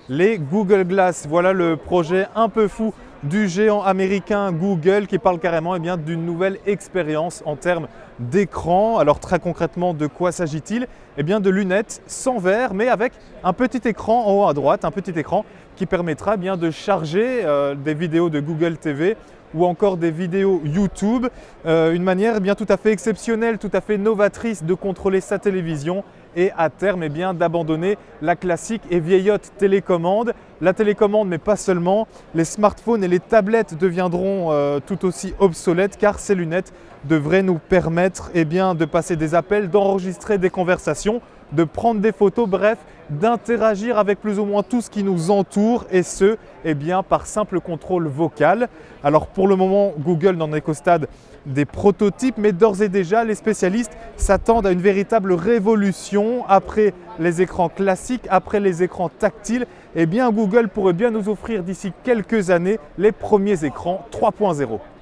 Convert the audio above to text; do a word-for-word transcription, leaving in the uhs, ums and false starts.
les Google Glass. Voilà le projet un peu fou du géant américain Google qui parle carrément eh bien, d'une nouvelle expérience en termes d'écran. Alors très concrètement, de quoi s'agit-il? Eh bien de lunettes sans verre mais avec un petit écran en haut à droite, un petit écran qui permettra eh bien, de charger euh, des vidéos de Google T V ou encore des vidéos YouTube. Euh, une manière eh bien, tout à fait exceptionnelle, tout à fait novatrice de contrôler sa télévision et à terme eh bien, d'abandonner la classique et vieillotte télécommande. La télécommande, mais pas seulement, les smartphones et les tablettes deviendront euh, tout aussi obsolètes car ces lunettes devraient nous permettre eh bien, de passer des appels, d'enregistrer des conversations, de prendre des photos, bref, d'interagir avec plus ou moins tout ce qui nous entoure et ce, eh bien, par simple contrôle vocal. Alors pour le moment, Google n'en est qu'au stade des prototypes, mais d'ores et déjà, les spécialistes s'attendent à une véritable révolution après les écrans classiques, après les écrans tactiles. Eh bien, Google pourrait bien nous offrir d'ici quelques années les premiers écrans trois point zéro.